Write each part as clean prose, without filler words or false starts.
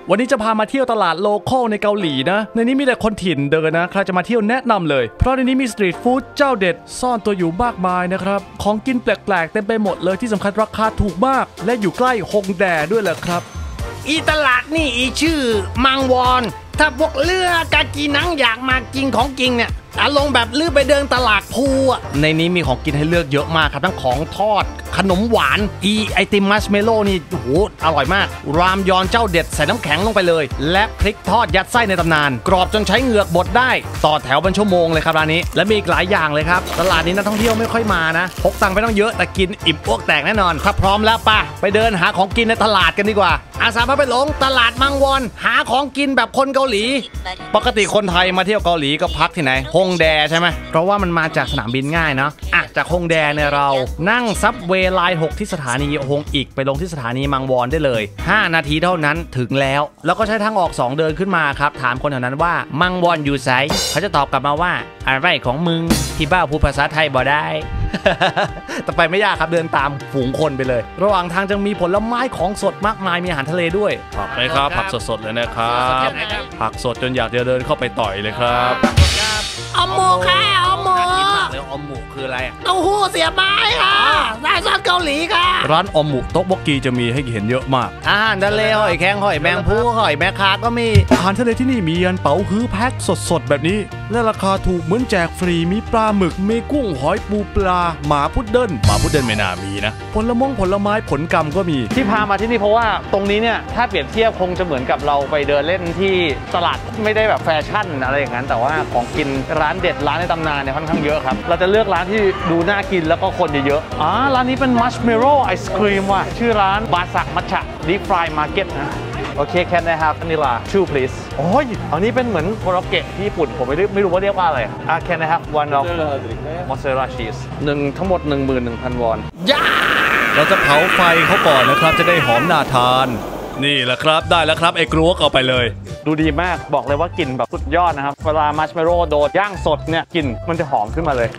วันนี้จะพามาเที่ยวตลาดโลคอลในเกาหลีนะในนี้มีแต่คนถิ่นเดินนะใครจะมาเที่ยวแนะนำเลยเพราะในนี้มีสตรีทฟู้ดเจ้าเด็ดซ่อนตัวอยู่มากมายนะครับของกินแปลกๆเต็มไปหมดเลยที่สำคัญราคาถูกมากและอยู่ใกล้ฮงแดด้วยแหละครับอีตลาดนี่อีชื่อมังวอนถ้าพวกเลือกากีนังอยากมากินของกินเนี่ยอารมณ์แบบลือไปเดินตลาดภูในนี้มีของกินให้เลือกเยอะมากครับทั้งของทอดขนมหวานไอติมมัชเมลโล่นี่โอ้โหอร่อยมากรามยอนเจ้าเด็ดใส่น้ำแข็งลงไปเลยและพริกทอดยัดไส้ในตำนานกรอบจนใช้เหงือกบดได้ต่อแถวเป็นชั่วโมงเลยครับร้านนี้และมีอีกหลายอย่างเลยครับตลาดนี้นักท่องเที่ยวไม่ค่อยมานะพกตังค์ไปต้องเยอะแต่กินอิ่มอ้วกแตกแน่นอนถ้าพร้อมแล้วป่ะไปเดินหาของกินในตลาดกันดีกว่าอาสาพาไปหลงตลาดมังวอนหาของกินแบบคนเกาหลีปกติคนไทยมาเที่ยวเกาหลีก็พักที่ไหนฮงแดใช่ไหมเพราะว่ามันมาจากสนามบินง่ายเนาะจากฮงแดเนี่ยเรานั่งซับเวย์ไลน์6ที่สถานีฮงอีกไปลงที่สถานีมังวอนได้เลย5 นาทีเท่านั้นถึงแล้วก็ใช้ทางออก2เดินขึ้นมาครับถามคนแถวนั้นว่ามังวอนอยู่ไสเขาจะตอบกลับมาว่าอะไรของมึงที่บ้าพูดภาษาไทยบ่ได้ แต่ไปไม่ยากครับเดินตามฝูงคนไปเลยระหว่างทางจะมีผลไม้ของสดมากมายมีอาหารทะเลด้วยผักเลยครับผักสดๆเลยนะครับผักสดจนอยากจะเดินเข้าไปต่อยเลยครับอมหมูค่ะอมหมูแล้วอมหมูคืออะไรเต้าหู้เสียบไม้ค่ะได้ซอสเกาหลีค่ะร้านอมหมูโต๊ะบกกีจะมีให้เห็นเยอะมากอาหารทะเลหอยแครงหอยแมงภู่หอยแมงคาก็มีอาหารทะเลที่นี่มียันเป๋าฮื้อแพ็คสดๆแบบนี้และราคาถูกเหมือนแจกฟรีมีปลาหมึกมีกุ้งหอยปูปลาหมาพุดเดิ้ลไม่น่ามีนะผลไม้ผลกรรมก็มีที่พามาที่นี่เพราะว่าตรงนี้เนี่ยถ้าเปรียบเทียบคงจะเหมือนกับเราไปเดินเล่นที่ตลาดไม่ได้แบบแฟชั่นอะไรอย่างนั้นแต่ว่าของกินร้านเด็ดร้านในตำนานเนี่ยค่อนข้างเยอะครับเราจะเลือกร้านที่ดูน่ากินแล้วก็คนเยอะๆร้านนี้เป็นมัชเมลโล่ไอศครีมว่ะชื่อร้านบาสักมัชชะดีฟรายมาร์เก็ตนะโอเค can I have vanilla 2 please โอ้ยอันนี้เป็นเหมือนโคโรเกะที่ญี่ปุ่นผมไม่รู้ว่าเรียกว่าอะไรcan I have one of mozzarella cheese ทั้งหมด 11,000 วอนเราจะเผาไฟเขาก่อนนะครับจะได้หอมน่าทานนี่แหละครับได้แล้วครับไอ้กรวกเอาไปเลยดูดีมากบอกเลยว่ากลิ่นแบบสุดยอดนะครับเวลามัชเมลโล่โดนย่างสดเนี่ยกลิ่นมันจะหอมขึ้นมาเลย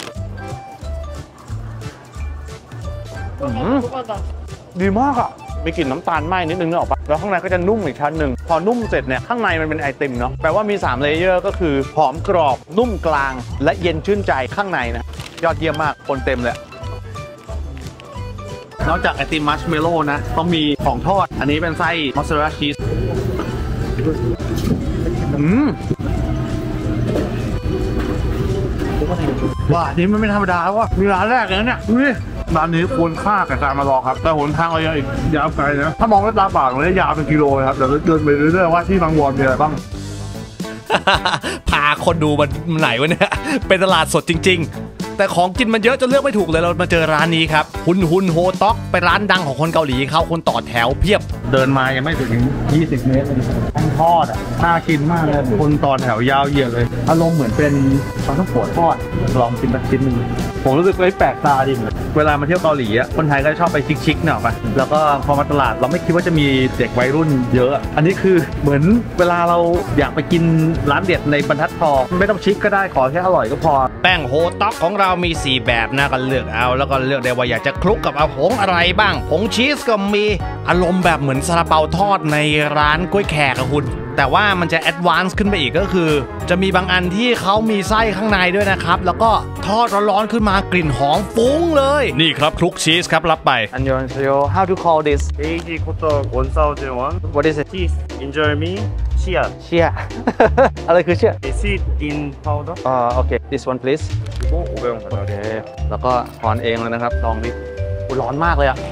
ดีมากอ่ะมีกลิ่นน้ำตาลไหม้นิดนึงนึกออกปะแล้วข้างในก็จะนุ่มอีกชั้นหนึ่งพอนุ่มเสร็จเนี่ยข้างในมันเป็นไอติมเนาะแปลว่ามี3เลเยอร์ก็คือหอมกรอบนุ่มกลางและเย็นชื่นใจข้างในนะยอดเยี่ยมมากคนเต็มเลยนอกจากไอติมมัชเมลโล่นะต้องมีของทอดอันนี้เป็นไส้มอสซาเรลล่าชีสว่านี่มันไม่ธรรมดาว่ะมีร้านแรกเลยเนี่ยร้านนี้ควรค่ากับการมาลองครับแต่หนทางเรายังอีกยาวไกลนะถ้ามองด้วยตาเปล่าเลยยาวเป็นกิโลครับเดี๋ยวเดินไปเรื่อยๆว่าที่มังวอนมีอะไรบ้างพาคนดูมันไหนวะเนี่ยเป็นตลาดสดจริงๆแต่ของกินมันเยอะจนเลือกไม่ถูกเลยเรามาเจอร้านนี้ครับฮุนโฮต็อกเป็นร้านดังของคนเกาหลีเขาคนต่อแถวเพียบเดินมายังไม่ถึง20 เมตรเลยทอดน่ากินมากเลยคนต่อแถวยาวเหยียดเลยอารมณ์เหมือนเป็นปลาท่องโกะทอดลองกินสักชิ้นนึงผมรู้สึกแปลกตาดีเลยเวลามาเที่ยวเกาหลีคนไทยก็ชอบไปชิคๆหน่อยป่ะแล้วก็พอมาตลาดเราไม่คิดว่าจะมีเด็กวัยรุ่นเยอะอันนี้คือเหมือนเวลาเราอยากไปกินร้านเด็ดในบรรทัดทองไม่ต้องชิคก็ได้ขอแค่อร่อยก็พอแป้งโฮต็อกของเรามี4แบบนะก็เลือกเอาแล้วก็เลือกได้ว่าอยากจะคลุกกับเอาผงอะไรบ้างผงชีสก็มีอารมณ์แบบเหมือนซาลาเปาทอดในร้านกล้วยแขกอะคุณแต่ว่ามันจะแอดวานซ์ขึ้นไปอีกก็คือจะมีบางอันที่เขามีไส้ข้างในด้วยนะครับแล้วก็ทอดร้อนๆขึ้นมากลิ่นหอมฟุ้งเลยนี่ครับคลุกชีสครับรับไปอันยองเซโย how to call this AG Koto 1001 what is it cheese enjoy me chia อะไรคือเชี่ย seed in powder โอเค this one please โอเคแล้วก็ทอนเองเลยนะครับลองดิร้อนมากเลยอะ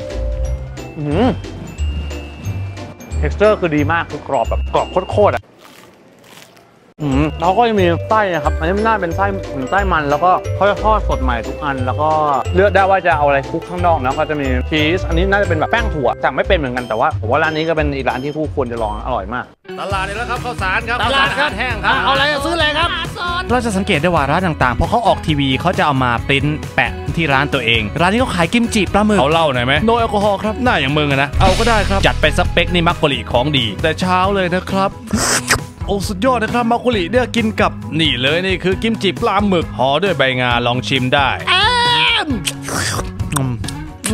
texture คือดีมากคือกรอบแบบกรอบโคตรๆอ่ะเขาก็จะมีไส้นะครับอันนี้มันน่าเป็นไส้เหมือนไส้มันแล้วก็เขาจะทอดสดใหม่ทุกอันแล้วก็เลือกได้ว่าจะเอาอะไรคลุกข้างนอกนะก็จะมีชีสอันนี้น่าจะเป็นแบบแป้งถั่วแต่ไม่เป็นเหมือนกันแต่ว่าผมว่าร้านนี้ก็เป็นอีกร้านที่ผู้ควรจะลองอร่อยมากตลาดนี่แล้วครับข้าวสารครับตลาดครับแห้งครับเอาอะไรซื้ออะไรครับเราจะสังเกตได้ว่าร้านต่างๆพอเขาออกทีวีเขาจะเอามาปริ้นแปะที่ร้านตัวเองร้านนี้เขาขายกิมจิปลาหมึกเอาเหล้าหน่อยไหมโนแอลกอฮอล์ครับหน้าอย่างมึงนะเอาก็ได้ครับจัดไปสเปคนี่มักกะลีของดีแต่เช้าเลยนะครับโอ้สุดยอดนะครับมักกะลีเนี่ยกินกับนี่เลยนี่คือกิมจิปลาหมึกห่อด้วยใบงาลองชิมได้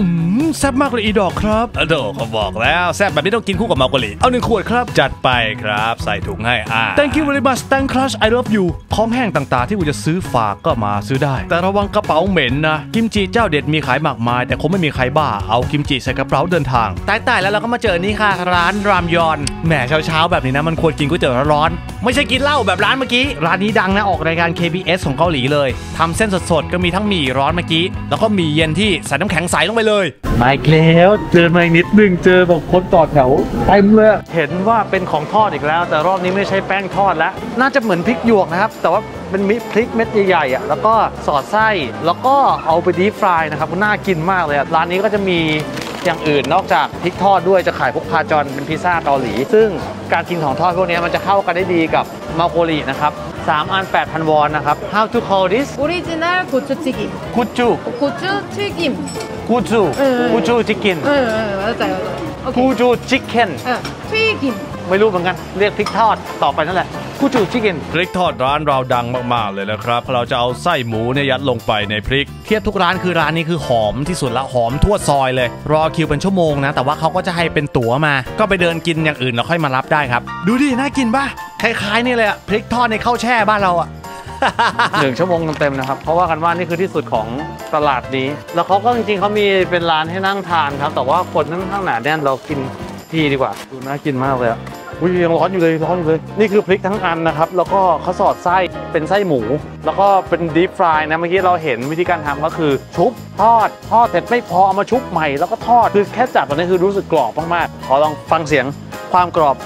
แซ่บมากเลยอีดอกครับโดเขาบอกแล้วแซ่บแบบนี้ต้องกินคู่กับมังโกลีเอา1 ขวดครับจัดไปครับใส่ถุงให้Thank you very much Thank Crush I love you ของแห้งต่างๆที่คุณจะซื้อฝากก็มาซื้อได้แต่ระวังกระเป๋าเหม็นนะกิมจิเจ้าเด็ดมีขายมากมายแต่คงไม่มีใครบ้าเอากิมจิใส่กระเป๋าเดินทางตายๆแล้วเราก็มาเจอนี่ค่ะร้านรามยอนแหมเช้าๆแบบนี้นะมันควรกินก๋วยเตี๋ยวร้อนๆไม่ใช่กินเหล้าแบบร้านเมื่อกี้ร้านนี้ดังนะออกรายการ KBS ของเกาหลีเลยทำเส้นสดๆก็มีทั้งหมี่ร้อนเมื่อกี้แล้วก็หมี่เย็นที่ใส่น้ำแข็งใสลงไปเลยมาอีกแล้วเจอมาอีกนิดนึงเจอแบบคนต่อแถวเต็มเลยเห็นว่าเป็นของทอดอีกแล้วแต่รอบนี้ไม่ใช่แป้งทอดแล้วน่าจะเหมือนพริกหยวกนะครับแต่ว่าเป็นพริกเม็ดใหญ่ๆแล้วก็สอดไส้แล้วก็เอาไปดีฟรายนะครับน่ากินมากเลยร้านนี้ก็จะมีอย่างอื่นนอกจากพริกทอดด้วยจะขายพวกพาจอนเป็นพิซซ่าเกาหลีซึ่งการกินของทอดพวกนี้มันจะเข้ากันได้ดีกับมังโกลีนะครับ3 อัน 8,000 วอนนะครับ How to call this 오리지널 고추튀김. 구쭈 고추 튀김. 구쭈 구쭈 치킨 맞아요. 오케이. 구쭈 치킨 튀김. ไม่รู้เหมือนกันเรียกพริกทอดต่อไปนั่นแหละกูจูชิคเก้นพริกทอดร้านเราดังมากๆเลยนะครับเราจะเอาไส้หมูเนี่ยยัดลงไปในพริกเทียบทุกร้านคือร้านนี้คือหอมที่สุดละหอมทั่วซอยเลยรอคิวเป็นชั่วโมงนะแต่ว่าเขาก็จะให้เป็นตั๋วมาก็ไปเดินกินอย่างอื่นแล้วค่อยมารับได้ครับดูดิน่ากินป่ะคล้ายๆนี่เลยอะพริกทอดในข้าวแช่บ้านเราอะ 1 ชั่วโมงเต็มๆนะครับเพราะว่ากันว่านี่คือที่สุดของตลาดนี้แล้วเขาก็จริงๆเขามีเป็นร้านให้นั่งทานครับแต่ว่าคนนั่งข้างหนาแน่นเรากินที่ดีกว่าดูน่ากินมากเลยยังร้อนอยู่เลยนี่คือพริกทั้งอันนะครับแล้วก็เขาสอดไส้เป็นไส้หมูแล้วก็เป็นดีฟรายนะเมื่อกี้เราเห็นวิธีการทำก็คือชุบทอดเสร็จไม่พอเอามาชุบใหม่แล้วก็ทอดคือแค่จับตอนนี้คือรู้สึกกรอบมากๆขอลองฟังเสียงความกรอบ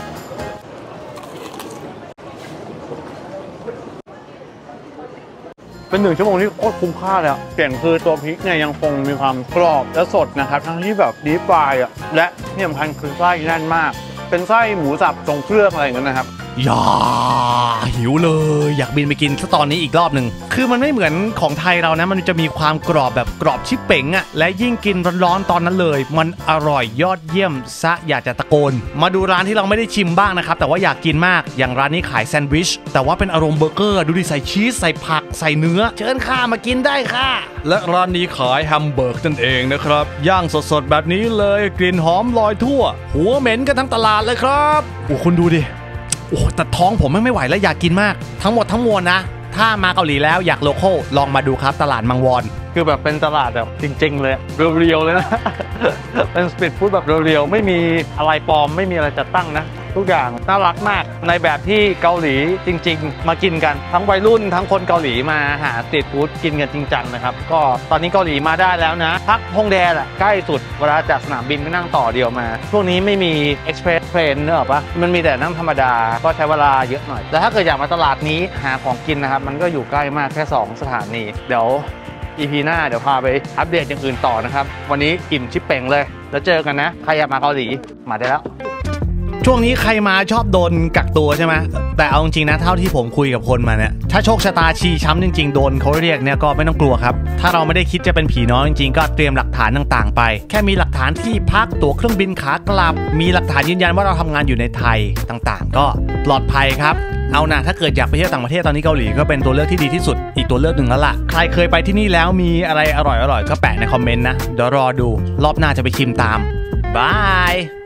เป็น1 ชั่วโมงที่โคตรคุ้มค่าเลยเปลี่ยนคือตัวพริกเนี่ยยังคงมีความกรอบและสดนะครับทั้งที่แบบดีฟรายและที่สำคัญคือไส้แน่นมากเป็นไส้หมูสับทรงเครื่องอะไรอย่างเงี้ยนะครับอย่าหิวเลยอยากบินไปกินซะตอนนี้อีกรอบหนึ่งคือมันไม่เหมือนของไทยเรานะมันจะมีความกรอบแบบกรอบชิบเป๋งอะและยิ่งกินร้อนๆตอนนั้นเลยมันอร่อยยอดเยี่ยมซะอยากจะตะโกนมาดูร้านที่เราไม่ได้ชิมบ้างนะครับแต่ว่าอยากกินมากอย่างร้านนี้ขายแซนด์วิชแต่ว่าเป็นอารมณ์เบอร์เกอร์ดูดิใส่ชีสใส่ผักใส่เนื้อเชิญข้ามากินได้ค่ะและร้านนี้ขายแฮมเบอร์กนั่นเองนะครับย่างสดๆแบบนี้เลยกลิ่นหอมลอยทั่วหัวเหม็นกันทั้งตลาดเลยครับโอ้คุณดูดิโอ้แต่ท้องผมไม่ไหวแล้วอยากกินมากทั้งหมดทั้งมวลนะถ้ามาเกาหลีแล้วอยากโลคอลลองมาดูครับตลาดมังวอนคือแบบเป็นตลาดแบบจริงๆเลยเรียวๆเลยนะ เป็นสตรีทฟู้ดแบบเรียวๆไม่มีอะไรปลอมไม่มีอะไรจัดตั้งนะทุกอย่างน่ารักมากในแบบที่เกาหลีจริงๆมากินกันทั้งวัยรุ่นทั้งคนเกาหลีมาหาสตรีทฟู้ดกินกันจริงจังนะครับก็ตอนนี้เกาหลีมาได้แล้วนะพักฮงแดแหละใกล้สุดเวลาจากสนามบินก็นั่งต่อเดียวมาช่วงนี้ไม่มี Express Train เนอะปะมันมีแต่นั่งธรรมดาก็ใช้เวลาเยอะหน่อยแต่ถ้าเกิดอยากมาตลาดนี้หาของกินนะครับมันก็อยู่ใกล้มากแค่2 สถานีเดี๋ยวEP หน้าเดี๋ยวพาไปอัปเดตอย่างอื่นต่อนะครับวันนี้อิ่มชิปเป่งเลยแล้วเจอกันนะใครอยากมาเกาหลีมาได้แล้วช่วงนี้ใครมาชอบโดนกักตัวใช่ไหมแต่เอาจริงๆนะเท่าที่ผมคุยกับคนมาเนี่ยถ้าโชคชะตาชีช้ำจริงๆโดนเขาเรียกเนี่ยก็ไม่ต้องกลัวครับถ้าเราไม่ได้คิดจะเป็นผีน้อยจริงๆก็เตรียมหลักฐานต่างๆไปแค่มีหลักฐานที่พักตั๋วเครื่องบินขากลับมีหลักฐานยืนยันว่าเราทำงานอยู่ในไทยต่างๆก็ปลอดภัยครับเอานะถ้าเกิดอยากไปเที่ยวต่างประเทศตอนนี้เกาหลีก็เป็นตัวเลือกที่ดีที่สุดอีกตัวเลือกหนึ่งแล้วล่ะใครเคยไปที่นี่แล้วมีอะไรอร่อยๆก็แปะในคอมเมนต์นะเดี๋ยวรอดูรอบหน้าจะไปชิมตามบาย